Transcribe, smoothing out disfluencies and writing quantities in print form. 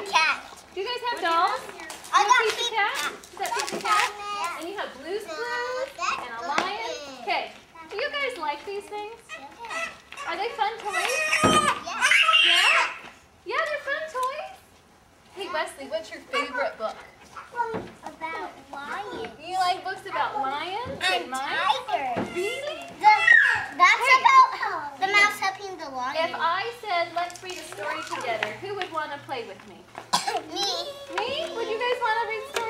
cat. Do you guys have dolls? I got Pizza Cat? Is that Pizza Cat? Yeah. And you have Blue's Clues and a lion. Okay. Do you guys like these things? Are they fun toys? Yeah? Yeah, they're fun toys. Hey Wesley, what's your favorite book? About lions. You like books about lions and mice? Tigers. Really? That's about the mouse helping the lion. If I said, let's read a story together, who would want to play with me? Me. Me? Would you guys want to read stories?